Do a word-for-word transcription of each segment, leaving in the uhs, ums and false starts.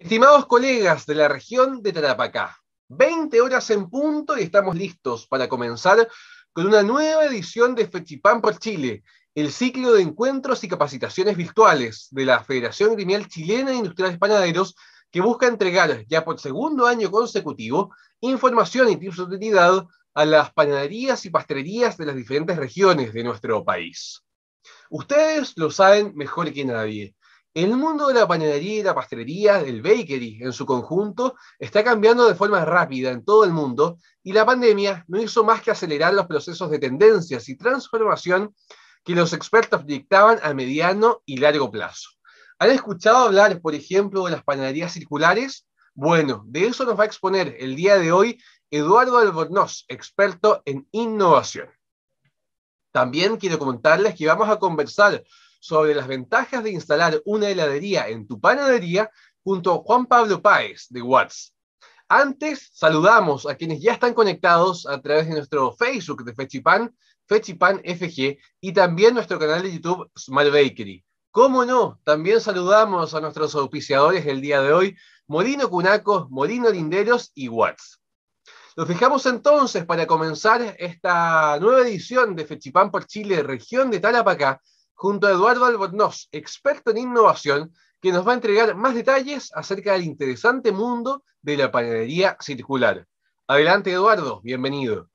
Estimados colegas de la región de Tarapacá, veinte horas en punto y estamos listos para comenzar con una nueva edición de FECHIPAN por Chile, el ciclo de encuentros y capacitaciones virtuales de la Federación Gremial Chilena de Industriales Panaderos, que busca entregar ya por segundo año consecutivo información y tips de utilidad a las panaderías y pastelerías de las diferentes regiones de nuestro país. Ustedes lo saben mejor que nadie. El mundo de la panadería y la pastelería, del bakery en su conjunto, está cambiando de forma rápida en todo el mundo y la pandemia no hizo más que acelerar los procesos de tendencias y transformación que los expertos dictaban a mediano y largo plazo. ¿Han escuchado hablar, por ejemplo, de las panaderías circulares? Bueno, de eso nos va a exponer el día de hoy Eduardo Albornoz, experto en innovación. También quiero comentarles que vamos a conversar sobre las ventajas de instalar una heladería en tu panadería junto a Juan Pablo Páez de Watts. Antes, saludamos a quienes ya están conectados a través de nuestro Facebook de FECHIPAN, FECHIPAN F G, y también nuestro canal de YouTube Smart Bakery. ¿Cómo no? También saludamos a nuestros auspiciadores el día de hoy, Molino Cunaco, Molino Linderos y Watts. Nos fijamos entonces para comenzar esta nueva edición de FECHIPAN por Chile, región de Tarapacá, junto a Eduardo Albornoz, experto en innovación, que nos va a entregar más detalles acerca del interesante mundo de la panadería circular. Adelante, Eduardo, bienvenido.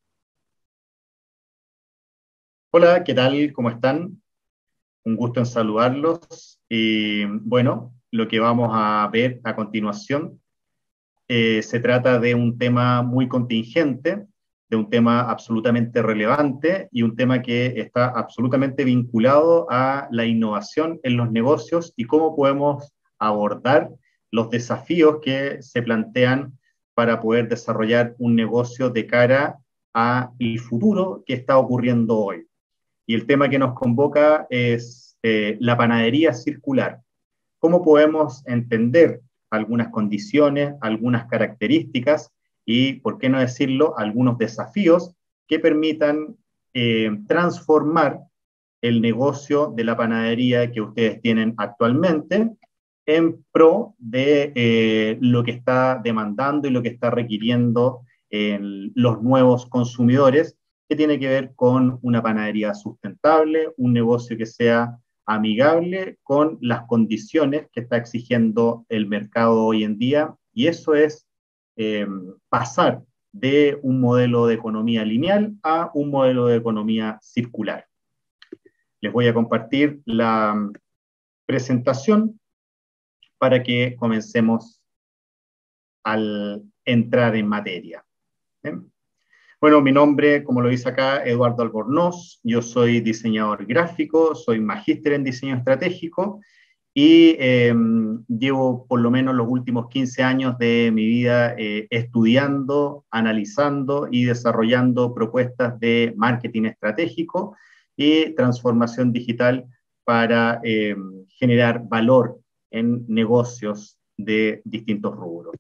Hola, ¿qué tal? ¿Cómo están? Un gusto en saludarlos. Y bueno, lo que vamos a ver a continuación eh, se trata de un tema muy contingente, de un tema absolutamente relevante y un tema que está absolutamente vinculado a la innovación en los negocios y cómo podemos abordar los desafíos que se plantean para poder desarrollar un negocio de cara al futuro que está ocurriendo hoy. Y el tema que nos convoca es eh, la panadería circular. ¿Cómo podemos entender algunas condiciones, algunas características y, por qué no decirlo, algunos desafíos que permitan eh, transformar el negocio de la panadería que ustedes tienen actualmente en pro de eh, lo que está demandando y lo que está requiriendo eh, los nuevos consumidores, que tiene que ver con una panadería sustentable, un negocio que sea amigable con las condiciones que está exigiendo el mercado hoy en día, y eso es eh, pasar de un modelo de economía lineal a un modelo de economía circular. Les voy a compartir la presentación para que comencemos al entrar en materia. ¿Bien? Bueno, mi nombre, como lo dice acá, Eduardo Albornoz. Yo soy diseñador gráfico, soy magíster en diseño estratégico y eh, llevo por lo menos los últimos quince años de mi vida eh, estudiando, analizando y desarrollando propuestas de marketing estratégico y transformación digital para eh, generar valor en negocios de distintos rubros.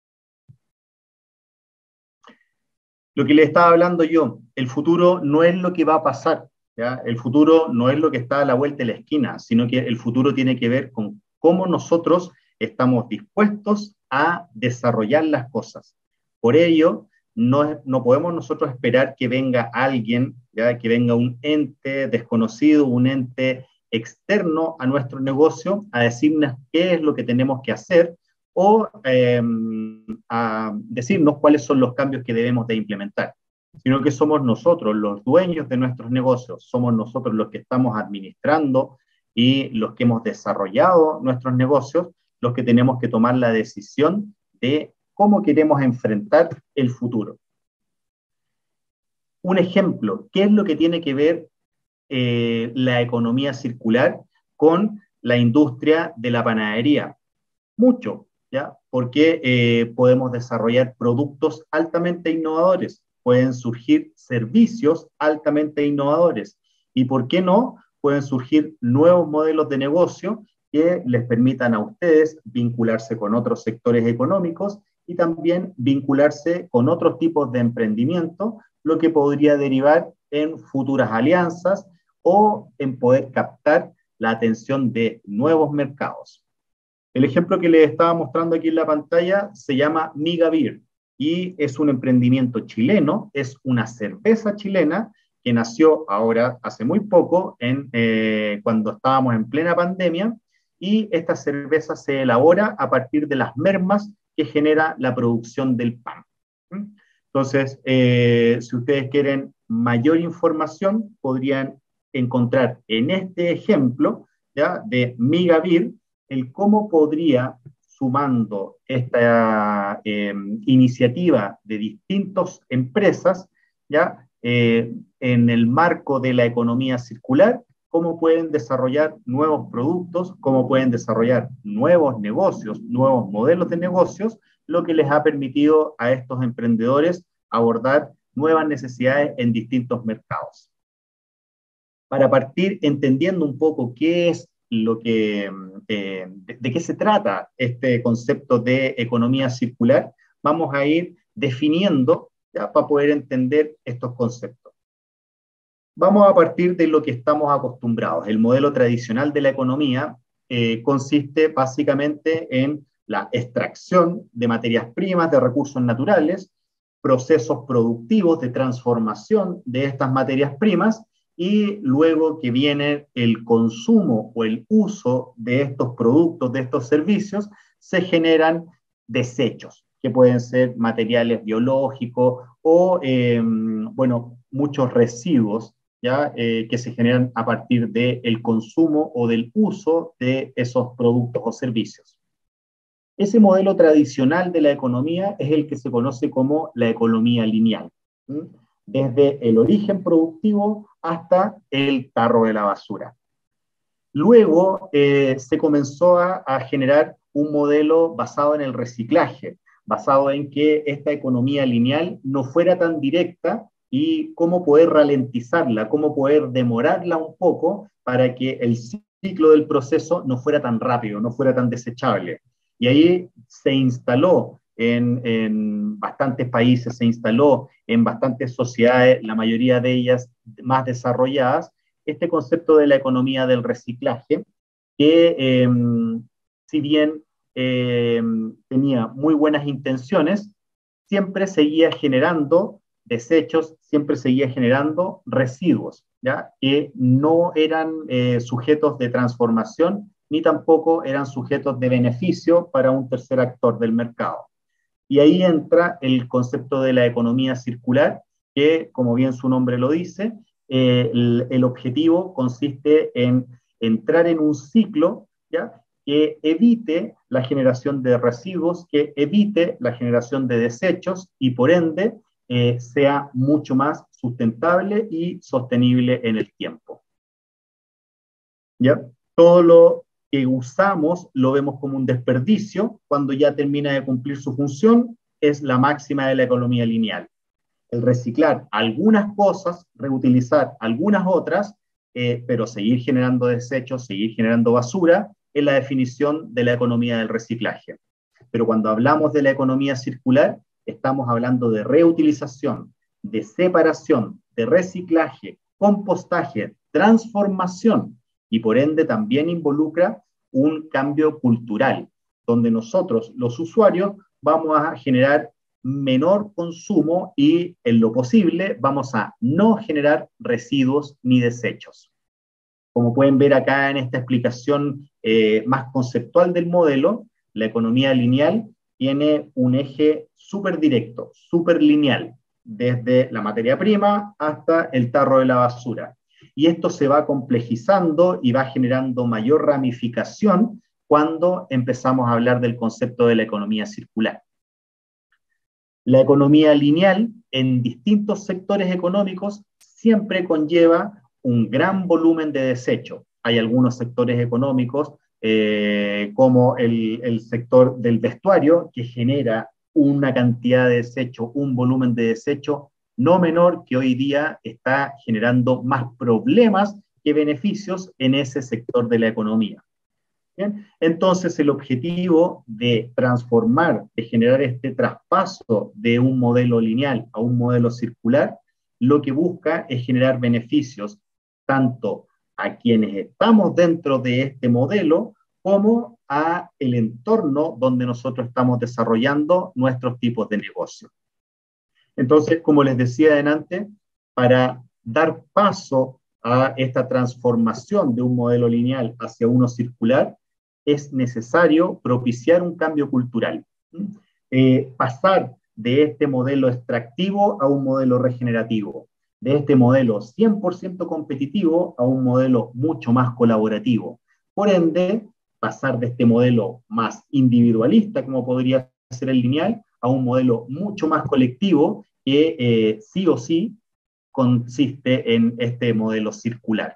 Lo que le estaba hablando yo, el futuro no es lo que va a pasar, ¿ya? El futuro no es lo que está a la vuelta de la esquina, sino que el futuro tiene que ver con cómo nosotros estamos dispuestos a desarrollar las cosas. Por ello, no, no podemos nosotros esperar que venga alguien, ¿ya? Que venga un ente desconocido, un ente externo a nuestro negocio a decirnos qué es lo que tenemos que hacer, o eh, a decirnos cuáles son los cambios que debemos de implementar, sino que somos nosotros los dueños de nuestros negocios, somos nosotros los que estamos administrando y los que hemos desarrollado nuestros negocios, los que tenemos que tomar la decisión de cómo queremos enfrentar el futuro. Un ejemplo, ¿qué es lo que tiene que ver eh, la economía circular con la industria de la panadería? Mucho, ¿ya? Porque eh, podemos desarrollar productos altamente innovadores, pueden surgir servicios altamente innovadores y, ¿por qué no?, pueden surgir nuevos modelos de negocio que les permitan a ustedes vincularse con otros sectores económicos y también vincularse con otros tipos de emprendimiento, lo que podría derivar en futuras alianzas o en poder captar la atención de nuevos mercados. El ejemplo que les estaba mostrando aquí en la pantalla se llama Migavir y es un emprendimiento chileno, es una cerveza chilena que nació ahora hace muy poco, en, eh, cuando estábamos en plena pandemia, y esta cerveza se elabora a partir de las mermas que genera la producción del pan. ¿Mm? Entonces, eh, si ustedes quieren mayor información, podrían encontrar en este ejemplo, ¿ya?, de Migavir, el cómo podría, sumando esta eh, iniciativa de distintas empresas, ¿ya?, eh, en el marco de la economía circular, cómo pueden desarrollar nuevos productos, cómo pueden desarrollar nuevos negocios, nuevos modelos de negocios, lo que les ha permitido a estos emprendedores abordar nuevas necesidades en distintos mercados. Para partir entendiendo un poco qué es lo que, eh, de, de qué se trata este concepto de economía circular, vamos a ir definiendo, ya, para poder entender estos conceptos. Vamos a partir de lo que estamos acostumbrados. El modelo tradicional de la economía eh, consiste básicamente en la extracción de materias primas, de recursos naturales, procesos productivos de transformación de estas materias primas, y luego que viene el consumo o el uso de estos productos, de estos servicios, se generan desechos, que pueden ser materiales biológicos o, eh, bueno, muchos residuos, ¿ya? Eh, que se generan a partir del consumo o del uso de esos productos o servicios. Ese modelo tradicional de la economía es el que se conoce como la economía lineal, ¿sí?, desde el origen productivo hasta el tarro de la basura. Luego eh, se comenzó a, a generar un modelo basado en el reciclaje, basado en que esta economía lineal no fuera tan directa y cómo poder ralentizarla, cómo poder demorarla un poco para que el ciclo del proceso no fuera tan rápido, no fuera tan desechable. Y ahí se instaló en, en bastantes países, se instaló en bastantes sociedades, la mayoría de ellas más desarrolladas, este concepto de la economía del reciclaje, que eh, si bien eh, tenía muy buenas intenciones, siempre seguía generando desechos, siempre seguía generando residuos, ¿ya?, que no eran eh, sujetos de transformación, ni tampoco eran sujetos de beneficio para un tercer actor del mercado. Y ahí entra el concepto de la economía circular, que, como bien su nombre lo dice, eh, el, el objetivo consiste en entrar en un ciclo, ¿ya?, que evite la generación de residuos, que evite la generación de desechos y por ende eh, sea mucho más sustentable y sostenible en el tiempo. ¿Ya? Todo lo que usamos lo vemos como un desperdicio cuando ya termina de cumplir su función, es la máxima de la economía lineal. El reciclar algunas cosas, reutilizar algunas otras, eh, pero seguir generando desechos, seguir generando basura, es la definición de la economía del reciclaje. Pero cuando hablamos de la economía circular, estamos hablando de reutilización, de separación, de reciclaje, compostaje, transformación, y por ende también involucra un cambio cultural, donde nosotros, los usuarios, vamos a generar menor consumo y, en lo posible, vamos a no generar residuos ni desechos. Como pueden ver acá en esta explicación eh, más conceptual del modelo, la economía lineal tiene un eje súper directo, súper lineal, desde la materia prima hasta el tarro de la basura. Y esto se va complejizando y va generando mayor ramificación cuando empezamos a hablar del concepto de la economía circular. La economía lineal en distintos sectores económicos siempre conlleva un gran volumen de desecho. Hay algunos sectores económicos, eh, como el, el sector del vestuario, que genera una cantidad de desecho, un volumen de desecho no menor, que hoy día está generando más problemas que beneficios en ese sector de la economía. ¿Bien? Entonces, el objetivo de transformar, de generar este traspaso de un modelo lineal a un modelo circular, lo que busca es generar beneficios tanto a quienes estamos dentro de este modelo como a el entorno donde nosotros estamos desarrollando nuestros tipos de negocio. Entonces, como les decía adelante, para dar paso a esta transformación de un modelo lineal hacia uno circular, es necesario propiciar un cambio cultural. Eh, pasar de este modelo extractivo a un modelo regenerativo, de este modelo cien por ciento competitivo a un modelo mucho más colaborativo. Por ende, pasar de este modelo más individualista, como podría ser el lineal, a un modelo mucho más colectivo que eh, sí o sí consiste en este modelo circular.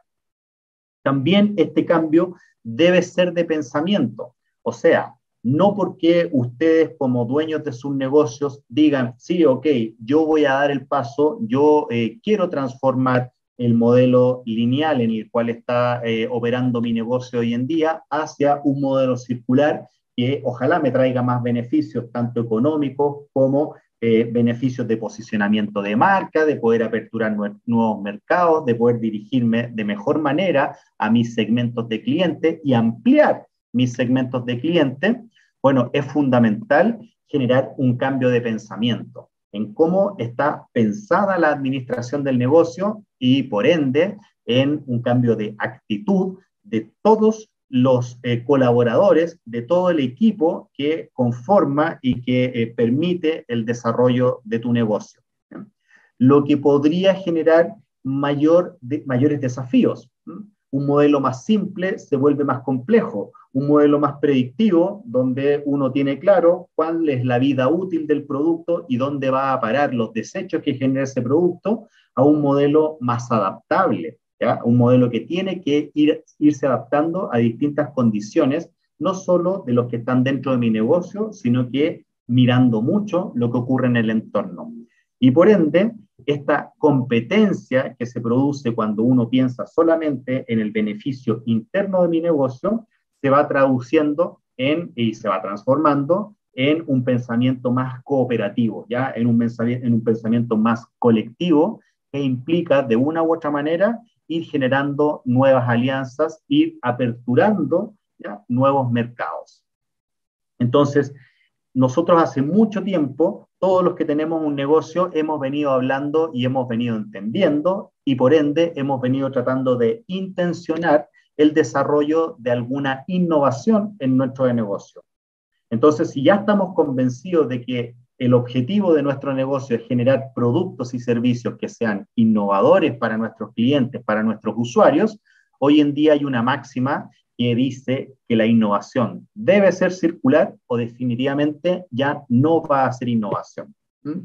También este cambio debe ser de pensamiento, o sea, no porque ustedes como dueños de sus negocios digan, sí, ok, yo voy a dar el paso, yo eh, quiero transformar el modelo lineal en el cual está eh, operando mi negocio hoy en día hacia un modelo circular que ojalá me traiga más beneficios, tanto económicos como eh, beneficios de posicionamiento de marca, de poder aperturar nue- nuevos mercados, de poder dirigirme de mejor manera a mis segmentos de clientes y ampliar mis segmentos de clientes. Bueno, es fundamental generar un cambio de pensamiento en cómo está pensada la administración del negocio y, por ende, en un cambio de actitud de todos los eh, colaboradores, de todo el equipo que conforma y que eh, permite el desarrollo de tu negocio. ¿Sí? Lo que podría generar mayor de, mayores desafíos. ¿Sí? Un modelo más simple se vuelve más complejo, un modelo más predictivo, donde uno tiene claro cuál es la vida útil del producto y dónde va a parar los desechos que genera ese producto, a un modelo más adaptable, ¿ya? Un modelo que tiene que ir, irse adaptando a distintas condiciones, no solo de los que están dentro de mi negocio, sino que mirando mucho lo que ocurre en el entorno. Y por ende, esta competencia que se produce cuando uno piensa solamente en el beneficio interno de mi negocio, se va traduciendo en, y se va transformando en un pensamiento más cooperativo, ¿ya? En un pensamiento, en un pensamiento más colectivo que implica de una u otra manera ir generando nuevas alianzas, ir aperturando, ¿ya?, nuevos mercados. Entonces, nosotros hace mucho tiempo, todos los que tenemos un negocio hemos venido hablando y hemos venido entendiendo y por ende hemos venido tratando de intencionar el desarrollo de alguna innovación en nuestro negocio. Entonces, si ya estamos convencidos de que el objetivo de nuestro negocio es generar productos y servicios que sean innovadores para nuestros clientes, para nuestros usuarios, hoy en día hay una máxima que dice que la innovación debe ser circular o definitivamente ya no va a ser innovación. ¿Mm?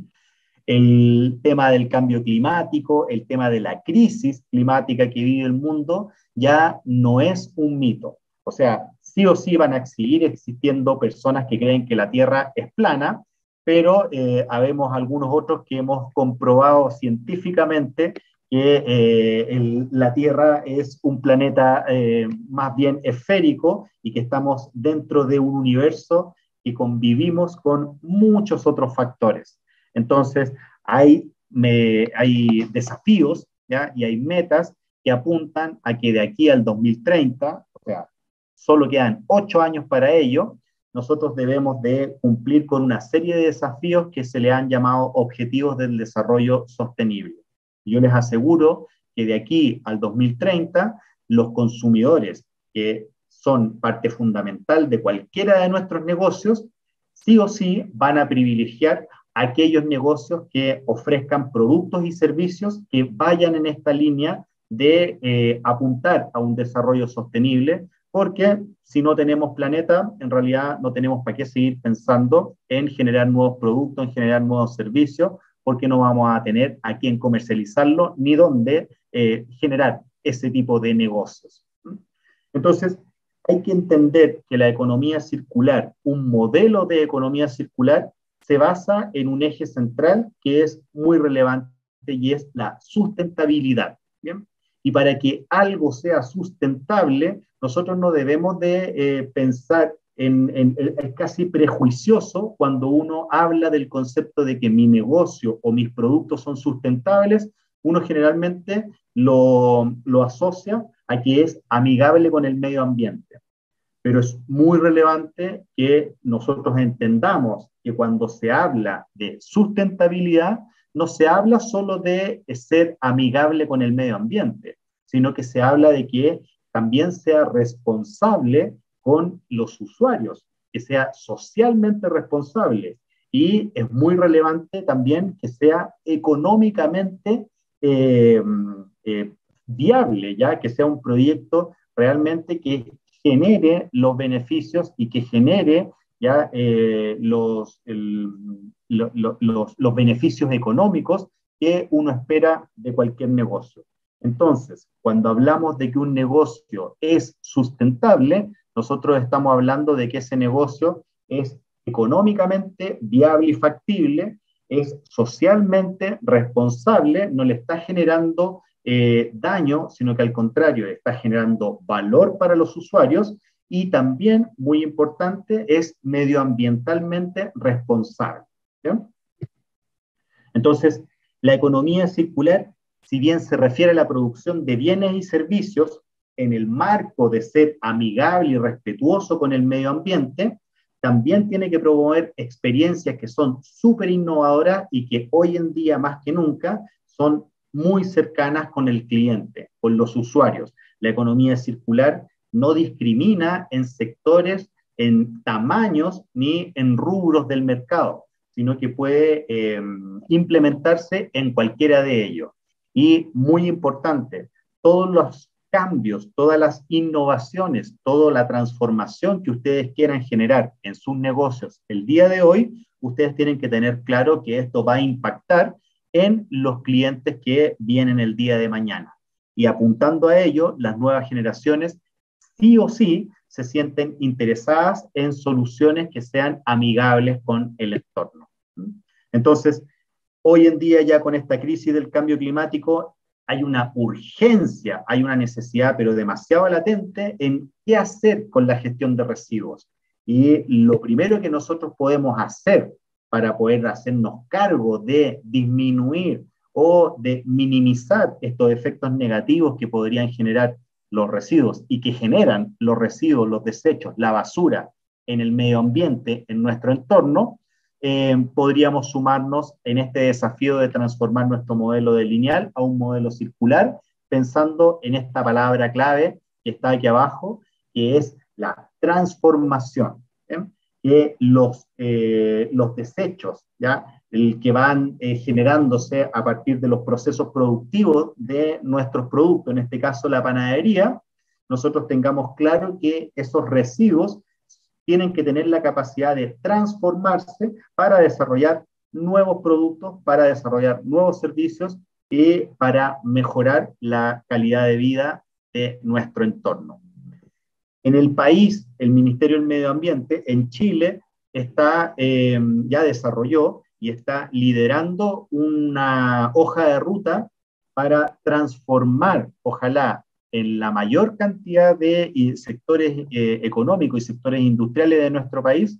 El tema del cambio climático, el tema de la crisis climática que vive el mundo, ya no es un mito. O sea, sí o sí van a seguir existiendo personas que creen que la Tierra es plana, pero eh, habemos algunos otros que hemos comprobado científicamente que eh, el, la Tierra es un planeta eh, más bien esférico y que estamos dentro de un universo que convivimos con muchos otros factores. Entonces, hay, me, hay desafíos, ¿ya?, y hay metas que apuntan a que de aquí al dos mil treinta, o sea, solo quedan ocho años para ello, nosotros debemos de cumplir con una serie de desafíos que se le han llamado objetivos del desarrollo sostenible. Yo les aseguro que de aquí al dos mil treinta, los consumidores, que son parte fundamental de cualquiera de nuestros negocios, sí o sí van a privilegiar aquellos negocios que ofrezcan productos y servicios que vayan en esta línea de eh, apuntar a un desarrollo sostenible, porque si no tenemos planeta, en realidad no tenemos para qué seguir pensando en generar nuevos productos, en generar nuevos servicios, porque no vamos a tener a quién comercializarlo ni dónde eh, generar ese tipo de negocios. Entonces, hay que entender que la economía circular, un modelo de economía circular, se basa en un eje central que es muy relevante y es la sustentabilidad. ¿Bien? Y para que algo sea sustentable, nosotros no debemos de eh, pensar en, en, en casi prejuicioso cuando uno habla del concepto de que mi negocio o mis productos son sustentables, uno generalmente lo, lo asocia a que es amigable con el medio ambiente. pero es muy relevante que nosotros entendamos que cuando se habla de sustentabilidad, no se habla solo de ser amigable con el medio ambiente, sino que se habla de que también sea responsable con los usuarios, que sea socialmente responsable. Y es muy relevante también que sea económicamente eh, eh, viable, ya que sea un proyecto realmente que genere los beneficios y que genere ya eh, los, el, lo, lo, los, los beneficios económicos que uno espera de cualquier negocio. Entonces, cuando hablamos de que un negocio es sustentable, nosotros estamos hablando de que ese negocio es económicamente viable y factible, es socialmente responsable, no le está generando eh, daño, sino que al contrario, está generando valor para los usuarios y también, muy importante, es medioambientalmente responsable. ¿Sí? Entonces, la economía circular, si bien se refiere a la producción de bienes y servicios en el marco de ser amigable y respetuoso con el medio ambiente, también tiene que promover experiencias que son súper innovadoras y que hoy en día más que nunca son muy cercanas con el cliente, con los usuarios. La economía circular no discrimina en sectores, en tamaños ni en rubros del mercado, sino que puede eh, implementarse en cualquiera de ellos. Y muy importante, todos los cambios, todas las innovaciones, toda la transformación que ustedes quieran generar en sus negocios el día de hoy, ustedes tienen que tener claro que esto va a impactar en los clientes que vienen el día de mañana. Y apuntando a ello, las nuevas generaciones sí o sí se sienten interesadas en soluciones que sean amigables con el entorno. Entonces, hoy en día ya con esta crisis del cambio climático hay una urgencia, hay una necesidad, pero demasiado latente en qué hacer con la gestión de residuos. Y lo primero que nosotros podemos hacer para poder hacernos cargo de disminuir o de minimizar estos efectos negativos que podrían generar los residuos y que generan los residuos, los desechos, la basura en el medio ambiente, en nuestro entorno, eh, podríamos sumarnos en este desafío de transformar nuestro modelo de lineal a un modelo circular, pensando en esta palabra clave que está aquí abajo, que es la transformación. ¿Eh? Que los, eh, los desechos, ¿ya? El que van eh, generándose a partir de los procesos productivos de nuestros productos, en este caso la panadería, nosotros tengamos claro que esos residuos tienen que tener la capacidad de transformarse para desarrollar nuevos productos, para desarrollar nuevos servicios y para mejorar la calidad de vida de nuestro entorno. En el país, el Ministerio del Medio Ambiente, en Chile, está, eh, ya desarrolló y está liderando una hoja de ruta para transformar, ojalá, en la mayor cantidad de sectores eh, económicos y sectores industriales de nuestro país,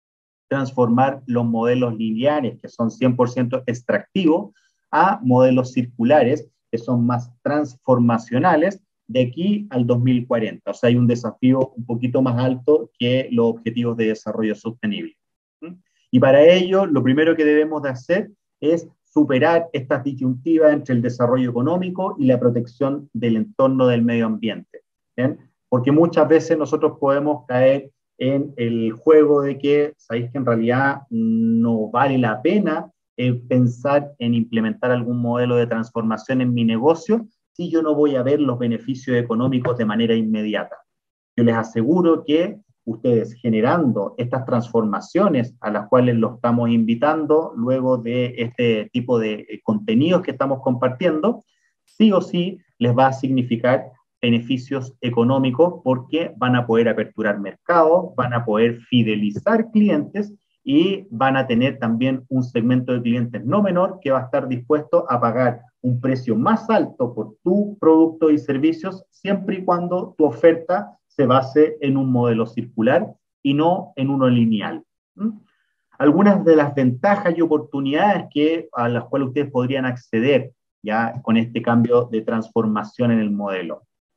transformar los modelos lineares, que son cien por ciento extractivos, a modelos circulares, que son más transformacionales, de aquí al dos mil cuarenta. O sea, hay un desafío un poquito más alto que los objetivos de desarrollo sostenible. ¿Mm? Y para ello, lo primero que debemos de hacer es superar estas disyuntivas entre el desarrollo económico y la protección del entorno del medio ambiente. ¿Bien? Porque muchas veces nosotros podemos caer en el juego de que, sabéis que en realidad no vale la pena eh, pensar en implementar algún modelo de transformación en mi negocio si yo no voy a ver los beneficios económicos de manera inmediata. Yo les aseguro que ustedes generando estas transformaciones a las cuales los estamos invitando luego de este tipo de contenidos que estamos compartiendo, sí o sí les va a significar beneficios económicos porque van a poder aperturar mercados, van a poder fidelizar clientes y van a tener también un segmento de clientes no menor que va a estar dispuesto a pagar un precio más alto por tu producto y servicios siempre y cuando tu oferta se base en un modelo circular y no en uno lineal. ¿Mm? Algunas de las ventajas y oportunidades que, a las cuales ustedes podrían acceder ya con este cambio de transformación en el modelo.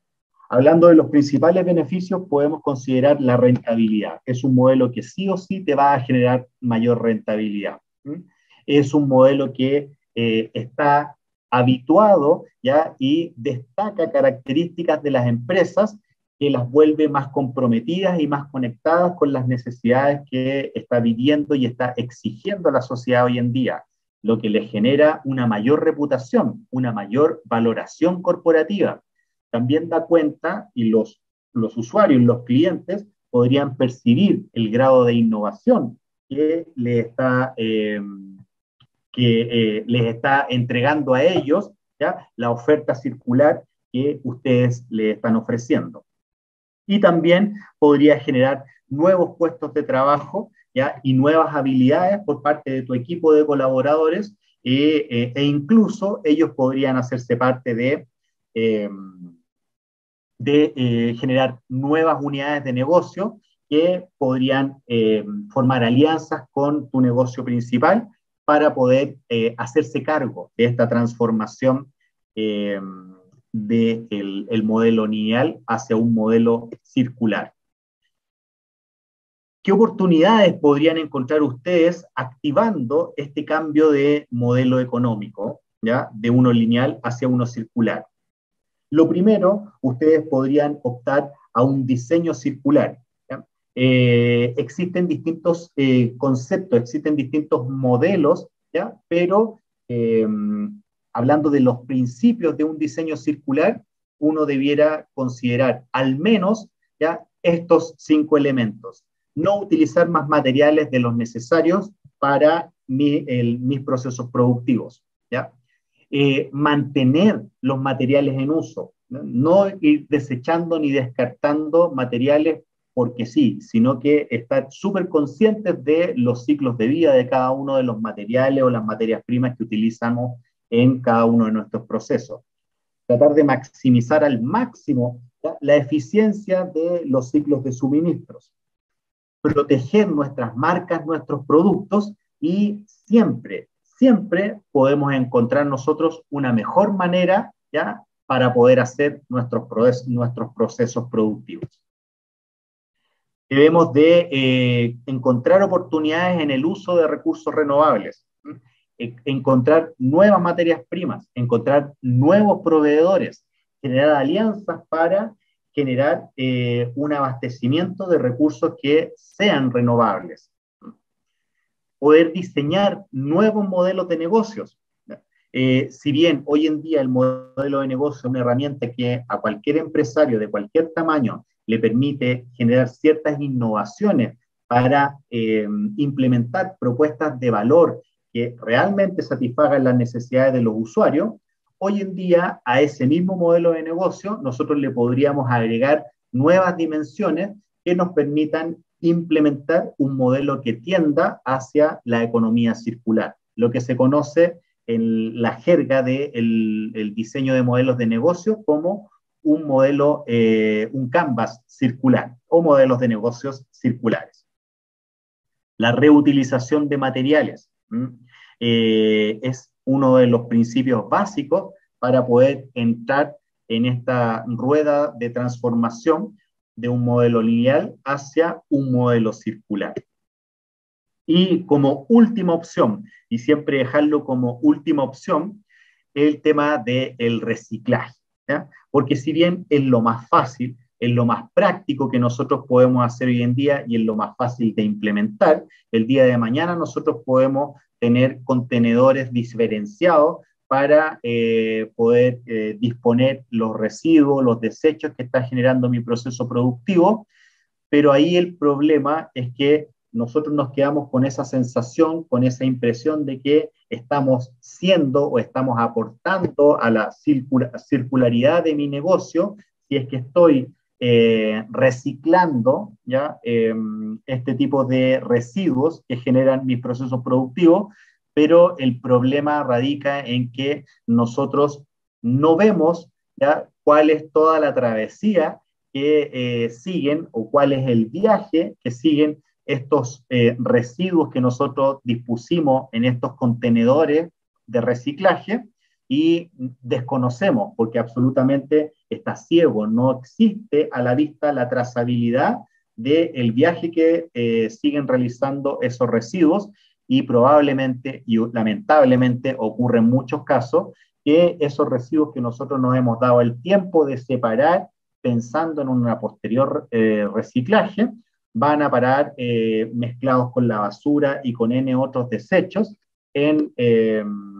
Hablando de los principales beneficios, podemos considerar la rentabilidad. Es un modelo que sí o sí te va a generar mayor rentabilidad. ¿Mm? Es un modelo que eh, está habituado, ¿ya? Y destaca características de las empresas que las vuelve más comprometidas y más conectadas con las necesidades que está viviendo y está exigiendo la sociedad hoy en día, lo que le genera una mayor reputación, una mayor valoración corporativa. También da cuenta, y los, los usuarios, los clientes, podrían percibir el grado de innovación que, le está, eh, que eh, les está entregando a ellos, ¿ya? La oferta circular que ustedes le están ofreciendo. Y también podría generar nuevos puestos de trabajo, ¿ya? Y nuevas habilidades por parte de tu equipo de colaboradores, eh, eh, e incluso ellos podrían hacerse parte de... Eh, de eh, generar nuevas unidades de negocio que podrían eh, formar alianzas con tu negocio principal para poder eh, hacerse cargo de esta transformación eh, del de el modelo lineal hacia un modelo circular. ¿Qué oportunidades podrían encontrar ustedes activando este cambio de modelo económico, ¿ya? De uno lineal hacia uno circular? Lo primero, ustedes podrían optar a un diseño circular. Eh, existen distintos eh, conceptos, existen distintos modelos, ¿ya? Pero eh, hablando de los principios de un diseño circular, uno debiera considerar al menos, ¿ya? Estos cinco elementos. No utilizar más materiales de los necesarios para mi, el, mis procesos productivos, ¿ya? Eh, mantener los materiales en uso, ¿no? No ir desechando ni descartando materiales porque sí, sino que estar súper conscientes de los ciclos de vida de cada uno de los materiales o las materias primas que utilizamos en cada uno de nuestros procesos. Tratar de maximizar al máximo, ¿ya? La eficiencia de los ciclos de suministros. Proteger nuestras marcas, nuestros productos y siempre, siempre podemos encontrar nosotros una mejor manera, ¿ya? Para poder hacer nuestros, procesos, nuestros procesos productivos. Debemos de eh, encontrar oportunidades en el uso de recursos renovables, ¿sí? Encontrar nuevas materias primas, encontrar nuevos proveedores, generar alianzas para generar eh, un abastecimiento de recursos que sean renovables. Poder diseñar nuevos modelos de negocios. Eh, si bien hoy en día el modelo de negocio es una herramienta que a cualquier empresario de cualquier tamaño le permite generar ciertas innovaciones para eh, implementar propuestas de valor que realmente satisfagan las necesidades de los usuarios, hoy en día a ese mismo modelo de negocio nosotros le podríamos agregar nuevas dimensiones que nos permitan implementar un modelo que tienda hacia la economía circular, lo que se conoce en la jerga del de el diseño de modelos de negocio como un modelo, eh, un canvas circular o modelos de negocios circulares. La reutilización de materiales eh, es uno de los principios básicos para poder entrar en esta rueda de transformación de un modelo lineal hacia un modelo circular. Y como última opción, y siempre dejarlo como última opción, el tema del reciclaje, ¿ya? Porque si bien es lo más fácil, es lo más práctico que nosotros podemos hacer hoy en día y es lo más fácil de implementar, el día de mañana nosotros podemos tener contenedores diferenciados para eh, poder eh, disponer los residuos, los desechos que está generando mi proceso productivo, pero ahí el problema es que nosotros nos quedamos con esa sensación, con esa impresión de que estamos siendo o estamos aportando a la circula, circularidad de mi negocio, si es que estoy eh, reciclando, ¿ya? Eh, este tipo de residuos que generan mis procesos productivos, pero el problema radica en que nosotros no vemos, ¿ya? Cuál es toda la travesía que eh, siguen o cuál es el viaje que siguen estos eh, residuos que nosotros dispusimos en estos contenedores de reciclaje y desconocemos, porque absolutamente está ciego, no existe a la vista la trazabilidad del viaje que eh, siguen realizando esos residuos, y probablemente y lamentablemente ocurre en muchos casos que esos residuos que nosotros nos hemos dado el tiempo de separar pensando en un posterior eh, reciclaje, van a parar eh, mezclados con la basura y con N otros desechos en, eh,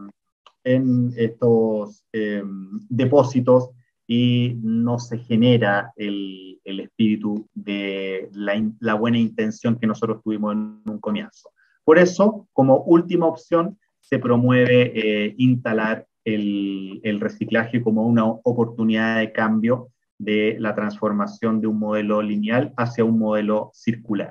en estos eh, depósitos, y no se genera el, el espíritu de la, la buena intención que nosotros tuvimos en un comienzo. Por eso, como última opción, se promueve eh, instalar el, el reciclaje como una oportunidad de cambio de la transformación de un modelo lineal hacia un modelo circular.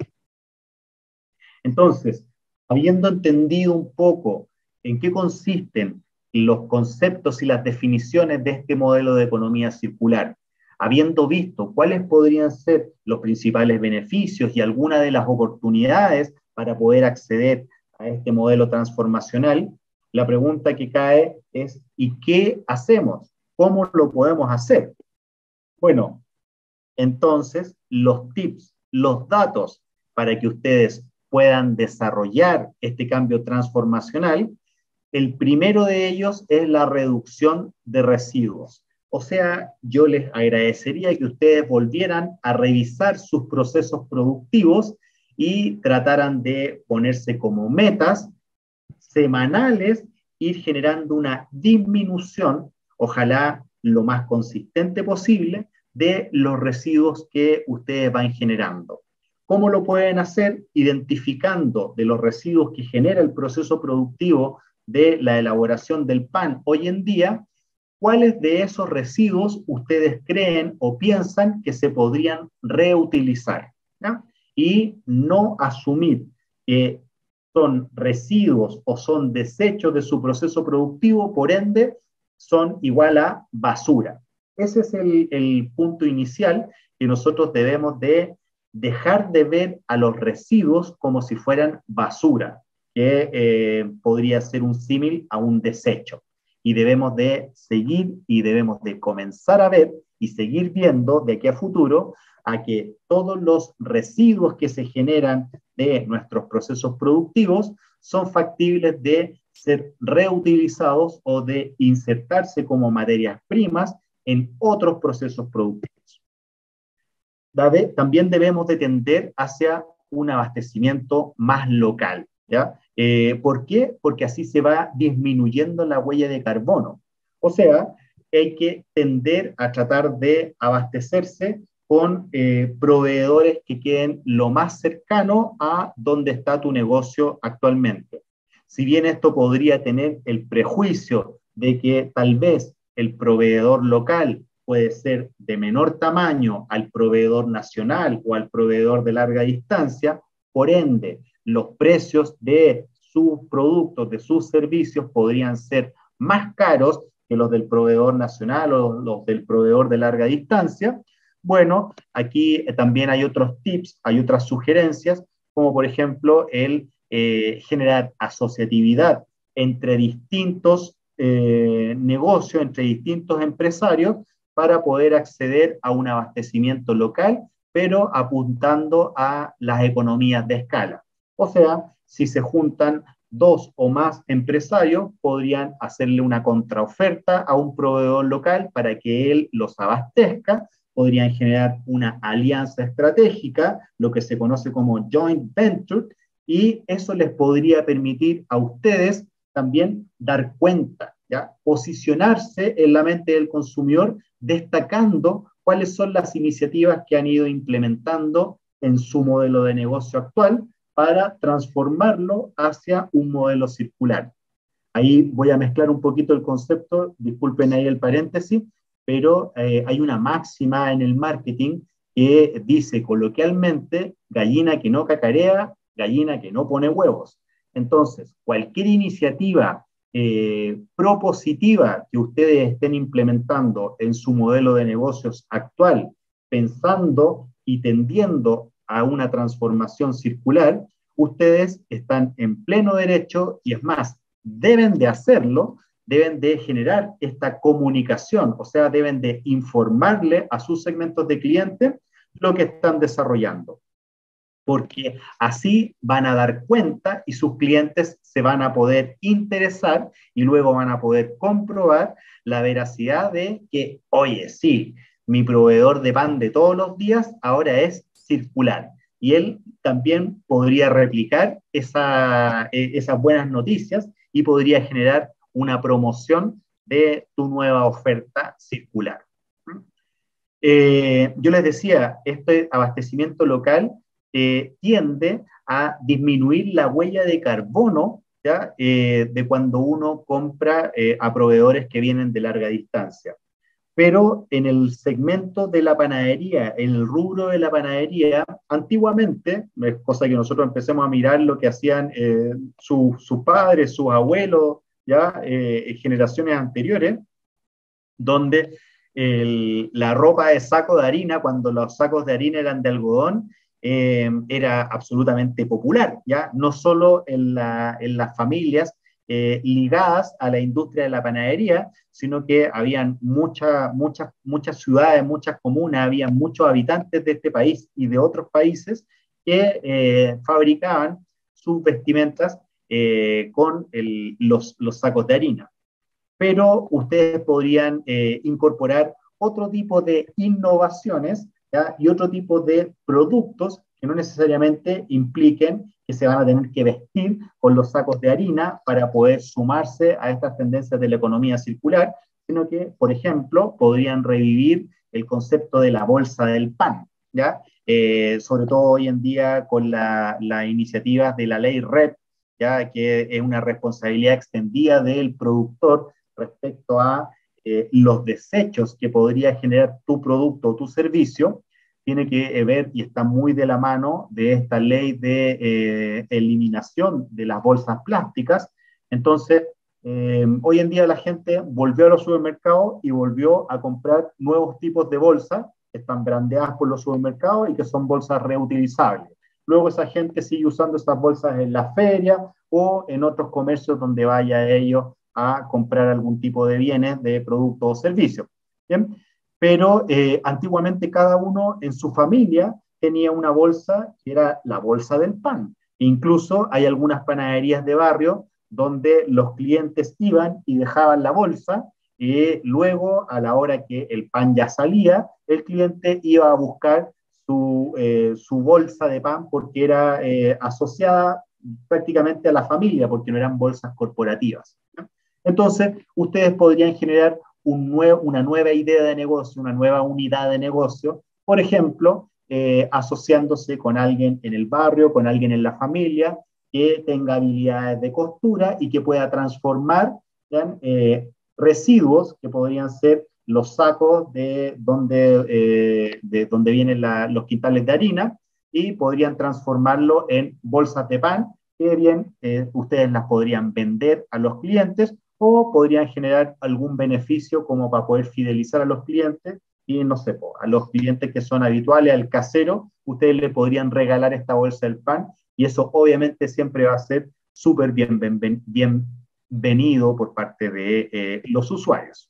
Entonces, habiendo entendido un poco en qué consisten los conceptos y las definiciones de este modelo de economía circular, habiendo visto cuáles podrían ser los principales beneficios y algunas de las oportunidades para poder acceder a este modelo transformacional, la pregunta que cae es, ¿y qué hacemos? ¿Cómo lo podemos hacer? Bueno, entonces los tips, los datos para que ustedes puedan desarrollar este cambio transformacional, el primero de ellos es la reducción de residuos. O sea, yo les agradecería que ustedes volvieran a revisar sus procesos productivos y trataran de ponerse como metas semanales, ir generando una disminución, ojalá lo más consistente posible, de los residuos que ustedes van generando. ¿Cómo lo pueden hacer? Identificando de los residuos que genera el proceso productivo de la elaboración del pan hoy en día, cuáles de esos residuos ustedes creen o piensan que se podrían reutilizar, ¿ya? Y no asumir que son residuos o son desechos de su proceso productivo, por ende, son igual a basura. Ese es el, el punto inicial, que nosotros debemos de dejar de ver a los residuos como si fueran basura, que eh, podría ser un símil a un desecho. Y debemos de seguir y debemos de comenzar a ver y seguir viendo de aquí a futuro a que todos los residuos que se generan de nuestros procesos productivos son factibles de ser reutilizados o de insertarse como materias primas en otros procesos productivos. También debemos de tender hacia un abastecimiento más local, ¿ya? Eh, ¿Por qué? Porque así se va disminuyendo la huella de carbono. O sea, hay que tender a tratar de abastecerse con eh, proveedores que queden lo más cercano a donde está tu negocio actualmente. Si bien esto podría tener el prejuicio de que tal vez el proveedor local puede ser de menor tamaño al proveedor nacional o al proveedor de larga distancia, por ende, los precios de sus productos, de sus servicios, podrían ser más caros que los del proveedor nacional o los del proveedor de larga distancia. Bueno, aquí también hay otros tips, hay otras sugerencias, como por ejemplo el eh, generar asociatividad entre distintos eh, negocios, entre distintos empresarios, para poder acceder a un abastecimiento local, pero apuntando a las economías de escala. O sea, si se juntan dos o más empresarios, podrían hacerle una contraoferta a un proveedor local para que él los abastezca, podrían generar una alianza estratégica, lo que se conoce como joint venture, y eso les podría permitir a ustedes también dar cuenta, ¿ya? Posicionarse en la mente del consumidor, destacando cuáles son las iniciativas que han ido implementando en su modelo de negocio actual para transformarlo hacia un modelo circular. Ahí voy a mezclar un poquito el concepto, disculpen ahí el paréntesis, pero eh, hay una máxima en el marketing que dice coloquialmente, gallina que no cacarea, gallina que no pone huevos. Entonces, cualquier iniciativa eh, propositiva que ustedes estén implementando en su modelo de negocios actual, pensando y tendiendo a una transformación circular, ustedes están en pleno derecho, y es más, deben de hacerlo, deben de generar esta comunicación, o sea, deben de informarle a sus segmentos de clientes lo que están desarrollando, porque así van a dar cuenta y sus clientes se van a poder interesar y luego van a poder comprobar la veracidad de que, oye, sí, mi proveedor de pan de todos los días ahora es circular. Y él también podría replicar esa, esas buenas noticias y podría generar una promoción de tu nueva oferta circular. Eh, yo les decía, este abastecimiento local eh, tiende a disminuir la huella de carbono, ¿ya? Eh, de cuando uno compra eh, a proveedores que vienen de larga distancia. Pero en el segmento de la panadería, en el rubro de la panadería, antiguamente, es cosa que nosotros empecemos a mirar lo que hacían eh, sus su padres, sus abuelos, ya eh, generaciones anteriores, donde el, la ropa de saco de harina, cuando los sacos de harina eran de algodón, eh, era absolutamente popular, ¿ya? No solo en, la, en las familias eh, ligadas a la industria de la panadería, sino que habían muchas muchas muchas ciudades, muchas comunas, había muchos habitantes de este país y de otros países que eh, fabricaban sus vestimentas eh, con el, los, los sacos de harina. Pero ustedes podrían eh, incorporar otro tipo de innovaciones, ¿ya? Y otro tipo de productos que no necesariamente impliquen que se van a tener que vestir con los sacos de harina para poder sumarse a estas tendencias de la economía circular, sino que, por ejemplo, podrían revivir el concepto de la bolsa del pan, ¿ya? Eh, sobre todo hoy en día con las la iniciativas de la ley R E P, ¿ya? Que es una responsabilidad extendida del productor respecto a eh, los desechos que podría generar tu producto o tu servicio, tiene que ver y está muy de la mano de esta ley de eh, eliminación de las bolsas plásticas. Entonces, eh, hoy en día la gente volvió a los supermercados y volvió a comprar nuevos tipos de bolsas que están brandeadas por los supermercados y que son bolsas reutilizables. Luego esa gente sigue usando estas bolsas en la feria o en otros comercios donde vaya ellos a comprar algún tipo de bienes, de productos o servicios. ¿Bien? Pero eh, antiguamente cada uno en su familia tenía una bolsa que era la bolsa del pan. Incluso hay algunas panaderías de barrio donde los clientes iban y dejaban la bolsa y luego a la hora que el pan ya salía, el cliente iba a buscar su, eh, su bolsa de pan porque era eh, asociada prácticamente a la familia, porque no eran bolsas corporativas. Entonces, ustedes podrían generar un nuevo, una nueva idea de negocio, una nueva unidad de negocio, por ejemplo, eh, asociándose con alguien en el barrio, con alguien en la familia, que tenga habilidades de costura y que pueda transformar eh, residuos que podrían ser los sacos de donde, eh, de donde vienen la, los quintales de harina y podrían transformarlo en bolsas de pan, que bien eh, ustedes las podrían vender a los clientes o podrían generar algún beneficio como para poder fidelizar a los clientes y no sé, a los clientes que son habituales, al casero, ustedes le podrían regalar esta bolsa del pan y eso obviamente siempre va a ser súper bien, bien, bien, bienvenido por parte de eh, los usuarios.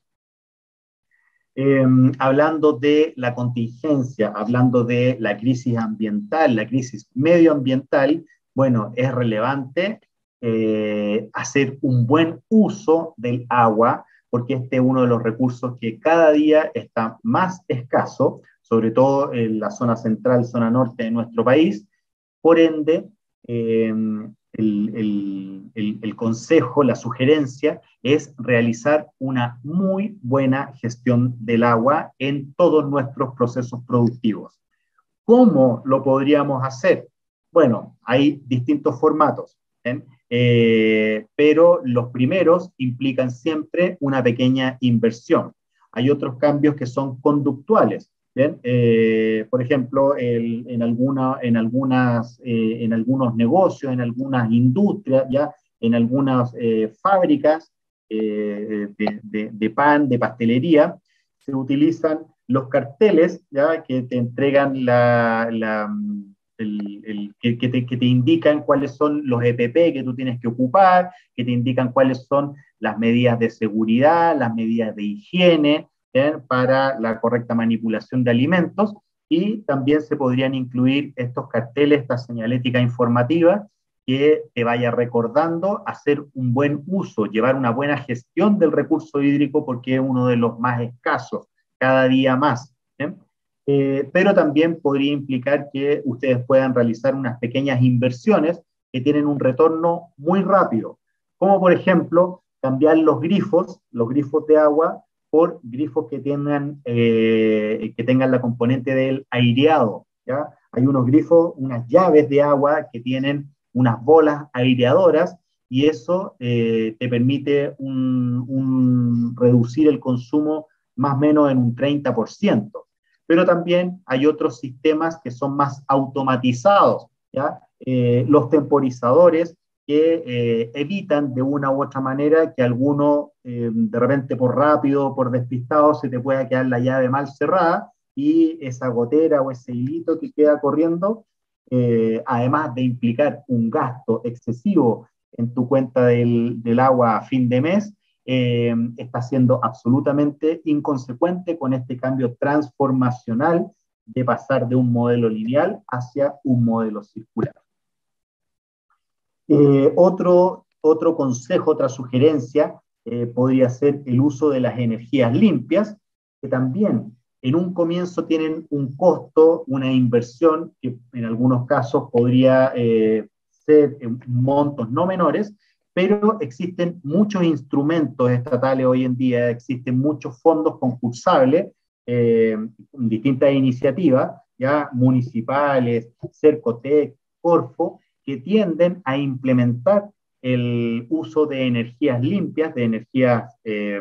Eh, hablando de la contingencia, hablando de la crisis ambiental, la crisis medioambiental, bueno, es relevante eh, hacer un buen uso del agua, porque este es uno de los recursos que cada día está más escaso, sobre todo en la zona central, zona norte de nuestro país. Por ende, eh, el, el, el, el consejo, la sugerencia es realizar una muy buena gestión del agua en todos nuestros procesos productivos. ¿Cómo lo podríamos hacer? Bueno, hay distintos formatos, ¿eh? Eh, pero los primeros implican siempre una pequeña inversión. Hay otros cambios que son conductuales. ¿Bien? Eh, por ejemplo, el, en, alguna, en, algunas, eh, en algunos negocios, en algunas industrias, ya, en algunas eh, fábricas eh, de, de, de pan, de pastelería, se utilizan los carteles, ya, que te entregan la, la, el, el, que, que, te, que te indican cuáles son los E P P que tú tienes que ocupar, que te indican cuáles son las medidas de seguridad, las medidas de higiene, ¿eh? Para la correcta manipulación de alimentos, y también se podrían incluir estos carteles, esta señalética informativa, que te vaya recordando hacer un buen uso, llevar una buena gestión del recurso hídrico, porque es uno de los más escasos, cada día más. ¿eh? Eh, pero también podría implicar que ustedes puedan realizar unas pequeñas inversiones que tienen un retorno muy rápido, como por ejemplo cambiar los grifos, los grifos de agua, por grifos que tengan, eh, que tengan la componente del aireado. ¿ya? Hay unos grifos, unas llaves de agua que tienen unas bolas aireadoras, y eso eh, te permite un, un reducir el consumo más o menos en un treinta por ciento. Pero también hay otros sistemas que son más automatizados, ¿ya? Eh, los temporizadores, que eh, evitan de una u otra manera que alguno, eh, de repente por rápido, por despistado, se te pueda quedar la llave mal cerrada, y esa gotera o ese hilito que queda corriendo, eh, además de implicar un gasto excesivo en tu cuenta del, del agua a fin de mes, eh, está siendo absolutamente inconsecuente con este cambio transformacional de pasar de un modelo lineal hacia un modelo circular. Eh, otro, otro consejo, otra sugerencia, eh, podría ser el uso de las energías limpias, que también en un comienzo tienen un costo, una inversión, que en algunos casos podría eh, ser en montos no menores, pero existen muchos instrumentos estatales hoy en día, existen muchos fondos concursables, eh, distintas iniciativas, ya municipales, Cercotec, Corfo, que tienden a implementar el uso de energías limpias, de energías, eh,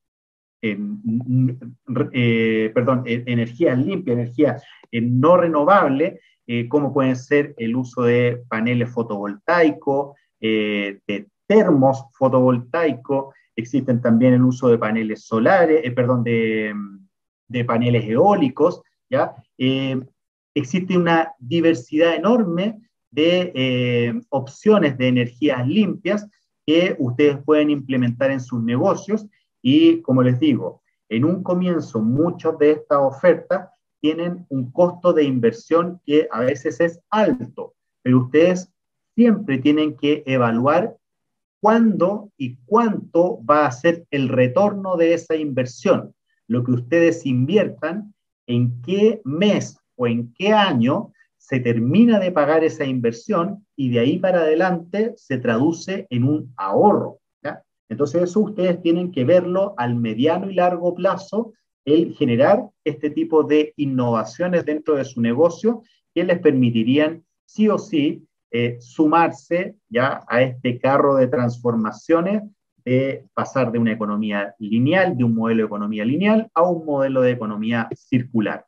en, eh, perdón, energías limpias, energías eh, no renovables, eh, como pueden ser el uso de paneles fotovoltaicos, eh, de termos fotovoltaicos, existen también el uso de paneles solares, eh, perdón, de, de paneles eólicos, ¿ya? Eh, existe una diversidad enorme de eh, opciones de energías limpias que ustedes pueden implementar en sus negocios, y como les digo, en un comienzo muchas de estas ofertas tienen un costo de inversión que a veces es alto, pero ustedes siempre tienen que evaluar cuándo y cuánto va a ser el retorno de esa inversión, lo que ustedes inviertan, en qué mes o en qué año se termina de pagar esa inversión, y de ahí para adelante se traduce en un ahorro. ¿ya? Entonces eso ustedes tienen que verlo al mediano y largo plazo, el generar este tipo de innovaciones dentro de su negocio que les permitirían sí o sí eh, sumarse ya a este carro de transformaciones, de pasar de una economía lineal, de un modelo de economía lineal, a un modelo de economía circular.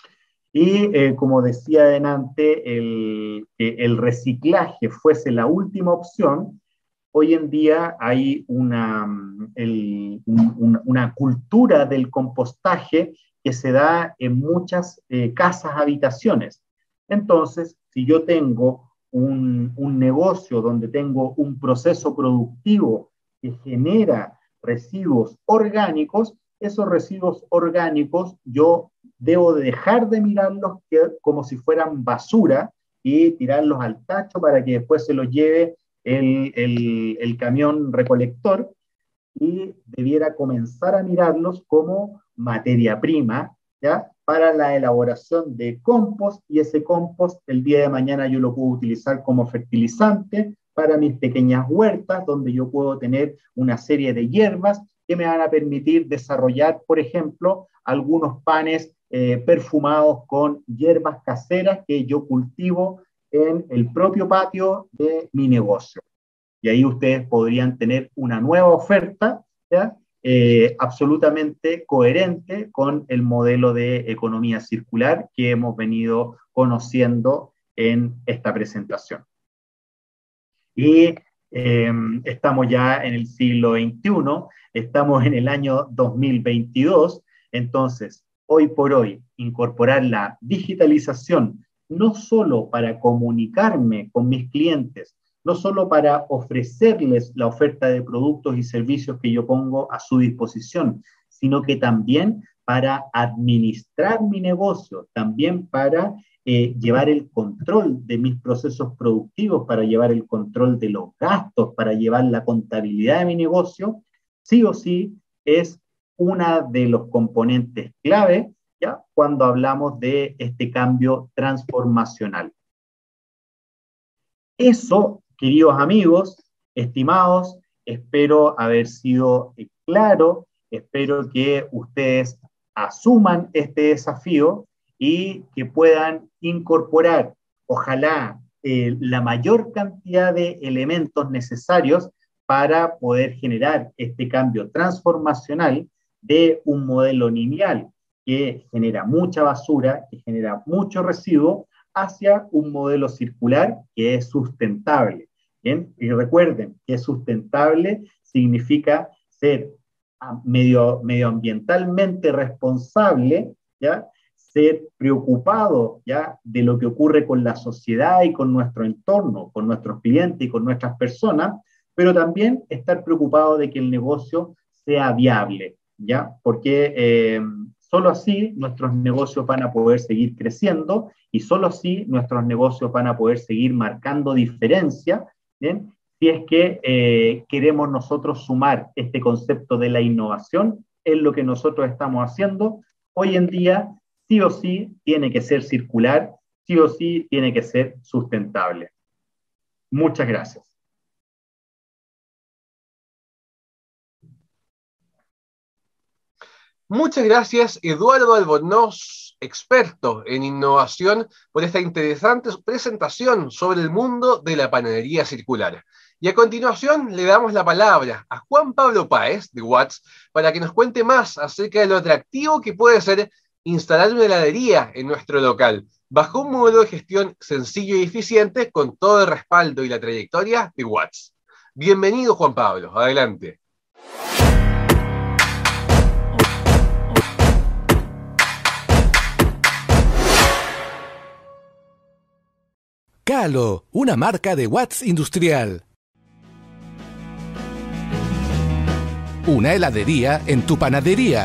Y eh, como decía adelante, el, que el reciclaje fuese la última opción. Hoy en día hay una, el, un, una cultura del compostaje que se da en muchas eh, casas, habitaciones. Entonces, si yo tengo un, un negocio donde tengo un proceso productivo que genera residuos orgánicos, esos residuos orgánicos yo debo dejar de mirarlos que, como si fueran basura, y tirarlos al tacho para que después se los lleve el, el, el camión recolector, y debiera comenzar a mirarlos como materia prima, ¿ya? Para la elaboración de compost, y ese compost el día de mañana yo lo puedo utilizar como fertilizante para mis pequeñas huertas, donde yo puedo tener una serie de hierbas que me van a permitir desarrollar, por ejemplo, algunos panes eh, perfumados con hierbas caseras que yo cultivo en el propio patio de mi negocio. Y ahí ustedes podrían tener una nueva oferta, ¿ya? Eh, absolutamente coherente con el modelo de economía circular que hemos venido conociendo en esta presentación. Y eh, estamos ya en el siglo veintiuno, estamos en el año dos mil veintidós, entonces, hoy por hoy, incorporar la digitalización no solo para comunicarme con mis clientes, no solo para ofrecerles la oferta de productos y servicios que yo pongo a su disposición, sino que también para administrar mi negocio, también para eh, llevar el control de mis procesos productivos, para llevar el control de los gastos, para llevar la contabilidad de mi negocio, sí o sí es uno de los componentes clave, ¿ya?, cuando hablamos de este cambio transformacional. Eso, queridos amigos, estimados, espero haber sido claro, espero que ustedes asuman este desafío y que puedan incorporar, ojalá, eh, la mayor cantidad de elementos necesarios para poder generar este cambio transformacional de un modelo lineal que genera mucha basura, que genera mucho residuo, hacia un modelo circular que es sustentable. ¿Bien? Y recuerden que sustentable significa ser medio, medioambientalmente responsable, ¿ya?, ser preocupado, ¿ya?, de lo que ocurre con la sociedad y con nuestro entorno, con nuestros clientes y con nuestras personas, pero también estar preocupado de que el negocio sea viable, ¿ya? Porque eh, solo así nuestros negocios van a poder seguir creciendo y solo así nuestros negocios van a poder seguir marcando diferencia, ¿bien?, si es que eh, queremos nosotros sumar este concepto de la innovación en lo que nosotros estamos haciendo. Hoy en día, sí o sí, tiene que ser circular, sí o sí, tiene que ser sustentable. Muchas gracias. Muchas gracias, Eduardo Albornoz, experto en innovación, por esta interesante presentación sobre el mundo de la panadería circular. Y a continuación le damos la palabra a Juan Pablo Páez, de Watts, para que nos cuente más acerca de lo atractivo que puede ser instalar una heladería en nuestro local, bajo un modelo de gestión sencillo y eficiente, con todo el respaldo y la trayectoria de Watts. Bienvenido, Juan Pablo, adelante. Calo, una marca de Watts Industrial. Una heladería en tu panadería.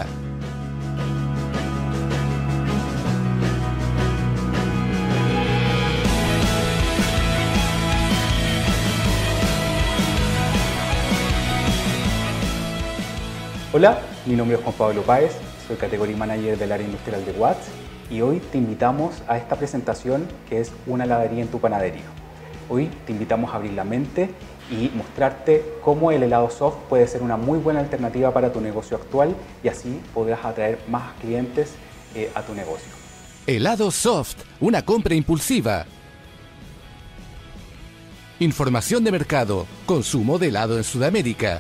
Hola, mi nombre es Juan Pablo Páez, soy Category Manager del área industrial de Watts y hoy te invitamos a esta presentación que es una heladería en tu panadería. Hoy te invitamos a abrir la mente y mostrarte cómo el helado soft puede ser una muy buena alternativa para tu negocio actual y así podrás atraer más clientes eh, a tu negocio. Helado soft, una compra impulsiva. Información de mercado, consumo de helado en Sudamérica.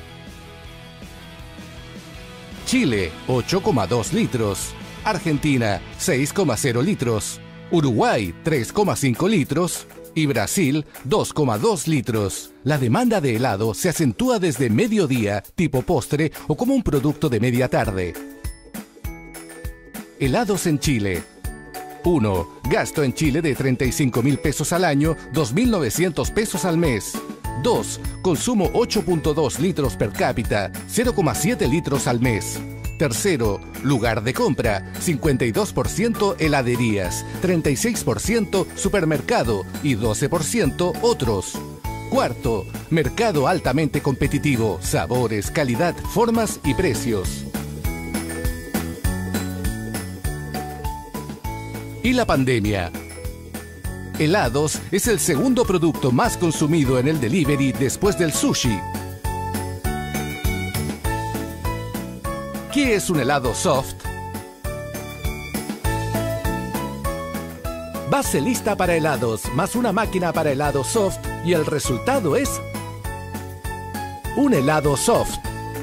Chile, ocho coma dos litros. Argentina, seis coma cero litros. Uruguay, tres coma cinco litros. Y Brasil, dos coma dos litros. La demanda de helado se acentúa desde mediodía, tipo postre o como un producto de media tarde. Helados en Chile. uno. Gasto en Chile de treinta y cinco mil pesos al año, dos mil novecientos pesos al mes. dos. Consumo ocho punto dos litros per cápita, cero coma siete litros al mes. Tercero, lugar de compra, cincuenta y dos por ciento heladerías, treinta y seis por ciento supermercado y doce por ciento otros. Cuarto, mercado altamente competitivo, sabores, calidad, formas y precios. Y la pandemia. Helados es el segundo producto más consumido en el delivery después del sushi. ¿Qué es un helado soft? Base lista para helados, más una máquina para helado soft y el resultado es un helado soft.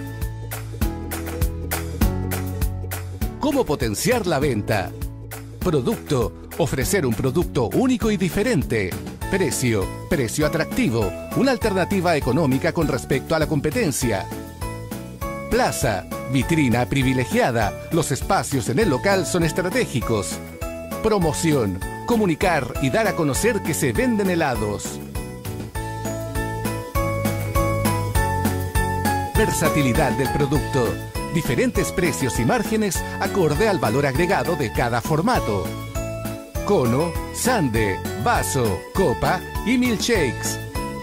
¿Cómo potenciar la venta? Producto, ofrecer un producto único y diferente. Precio, precio atractivo, una alternativa económica con respecto a la competencia. Plaza, vitrina privilegiada, los espacios en el local son estratégicos. Promoción. Comunicar y dar a conocer que se venden helados. Versatilidad del producto. Diferentes precios y márgenes acorde al valor agregado de cada formato. Cono, sande, vaso, copa y milkshakes.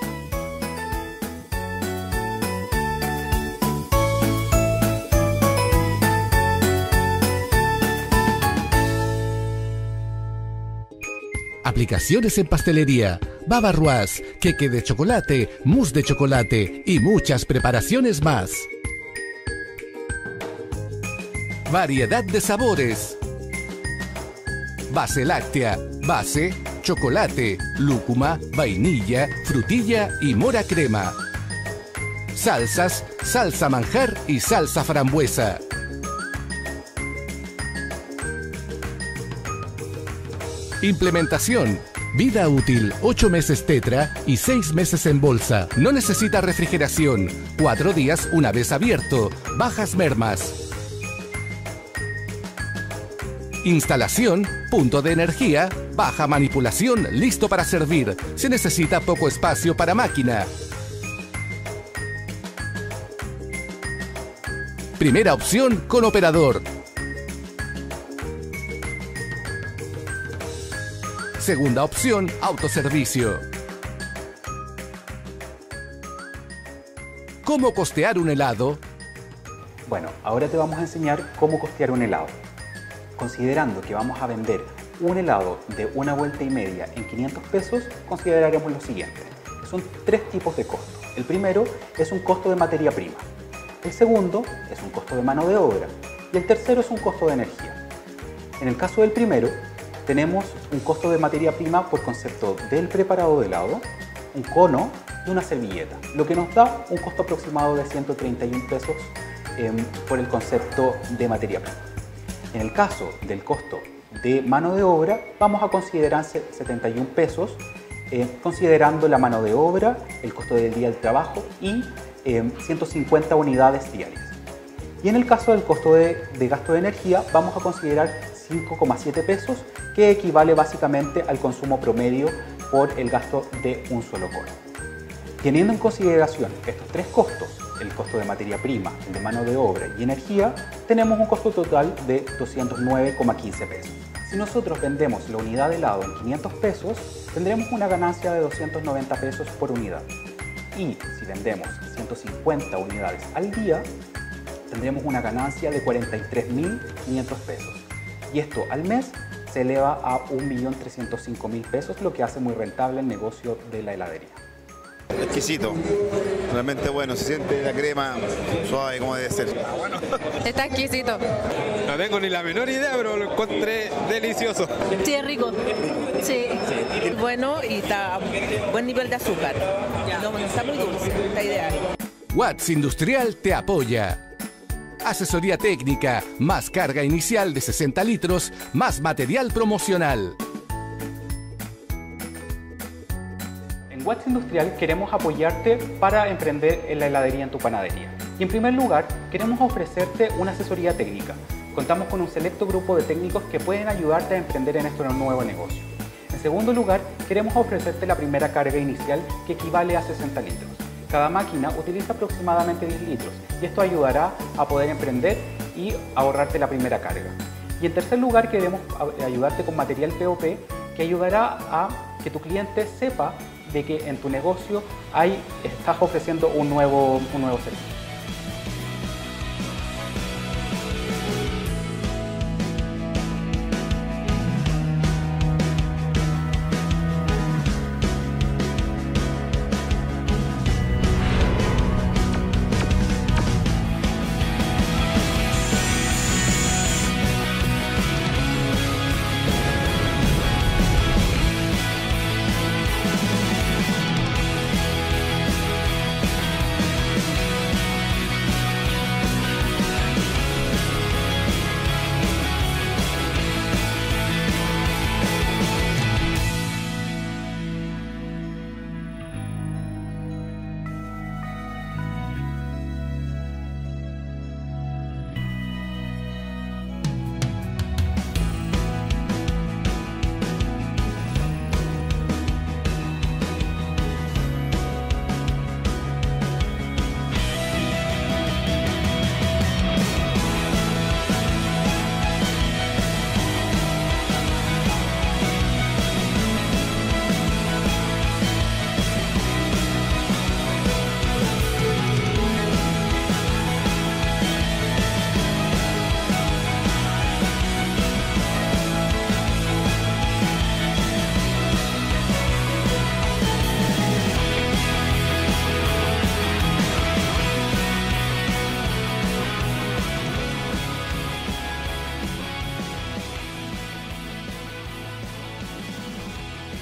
Aplicaciones en pastelería, bavarrois, queque de chocolate, mousse de chocolate y muchas preparaciones más. Variedad de sabores. Base láctea, base, chocolate, lúcuma, vainilla, frutilla y mora crema. Salsas, salsa manjar y salsa frambuesa. Implementación. Vida útil, ocho meses tetra y seis meses en bolsa. No necesita refrigeración. cuatro días una vez abierto. Bajas mermas. Instalación, punto de energía, baja manipulación, listo para servir. Se necesita poco espacio para máquina. Primera opción con operador. Segunda opción, autoservicio. ¿Cómo costear un helado? Bueno, ahora te vamos a enseñar cómo costear un helado. Considerando que vamos a vender un helado de una vuelta y media en quinientos pesos, consideraremos lo siguiente. Son tres tipos de costos. El primero es un costo de materia prima. El segundo es un costo de mano de obra. Y el tercero es un costo de energía. En el caso del primero, tenemos un costo de materia prima por concepto del preparado de helado, un cono y una servilleta, lo que nos da un costo aproximado de ciento treinta y un pesos eh, por el concepto de materia prima. En el caso del costo de mano de obra, vamos a considerar setenta y un pesos, eh, considerando la mano de obra, el costo del día del trabajo y eh, ciento cincuenta unidades diarias. Y en el caso del costo de, de gasto de energía, vamos a considerar cinco coma siete pesos, que equivale básicamente al consumo promedio por el gasto de un solo cono. Teniendo en consideración estos tres costos, el costo de materia prima, el de mano de obra y energía, tenemos un costo total de doscientos nueve coma quince pesos. Si nosotros vendemos la unidad de helado en quinientos pesos, tendremos una ganancia de doscientos noventa pesos por unidad. Y si vendemos ciento cincuenta unidades al día, tendremos una ganancia de cuarenta y tres mil quinientos pesos. Y esto al mes se eleva a un millón trescientos cinco mil pesos, lo que hace muy rentable el negocio de la heladería. Exquisito, realmente bueno, se siente la crema suave como debe ser. Bueno. Está exquisito. No tengo ni la menor idea, pero lo encontré delicioso. Sí, es rico. Sí. Bueno y está buen nivel de azúcar. No, no está muy dulce, está ideal. Watts Industrial te apoya. Asesoría técnica, más carga inicial de sesenta litros, más material promocional. En Watts Industrial queremos apoyarte para emprender en la heladería en tu panadería. Y en primer lugar, queremos ofrecerte una asesoría técnica. Contamos con un selecto grupo de técnicos que pueden ayudarte a emprender en este nuevo negocio. En segundo lugar, queremos ofrecerte la primera carga inicial, que equivale a sesenta litros. Cada máquina utiliza aproximadamente diez litros y esto ayudará a poder emprender y ahorrarte la primera carga. Y en tercer lugar, queremos ayudarte con material P O P que ayudará a que tu cliente sepa de que en tu negocio hay, estás ofreciendo un nuevo, un nuevo servicio.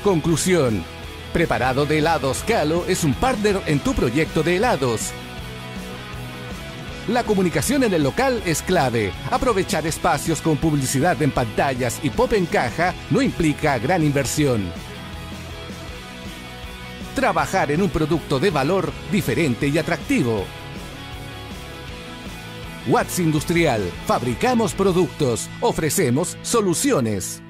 Conclusión. Preparado de Helados Calo es un partner en tu proyecto de helados. La comunicación en el local es clave. Aprovechar espacios con publicidad en pantallas y pop en caja no implica gran inversión. Trabajar en un producto de valor diferente y atractivo. Watts Industrial. Fabricamos productos. Ofrecemos soluciones.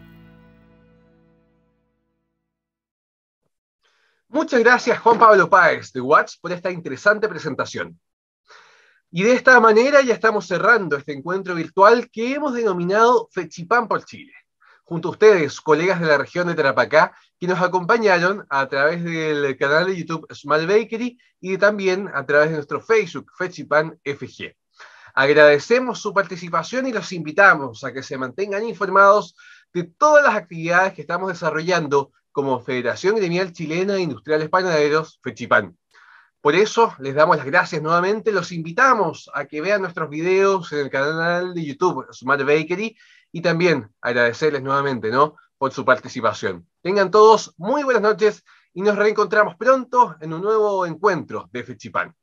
Muchas gracias, Juan Pablo Páez de Watts, por esta interesante presentación. Y de esta manera ya estamos cerrando este encuentro virtual que hemos denominado FECHIPAN por Chile. Junto a ustedes, colegas de la región de Tarapacá, que nos acompañaron a través del canal de YouTube Small Bakery y también a través de nuestro Facebook FECHIPAN F G. Agradecemos su participación y los invitamos a que se mantengan informados de todas las actividades que estamos desarrollando como Federación Gremial Chilena de Industriales Panaderos, FECHIPAN. Por eso, les damos las gracias nuevamente, los invitamos a que vean nuestros videos en el canal de YouTube Smart Bakery y también agradecerles nuevamente, ¿no?, por su participación. Tengan todos muy buenas noches y nos reencontramos pronto en un nuevo encuentro de FECHIPAN.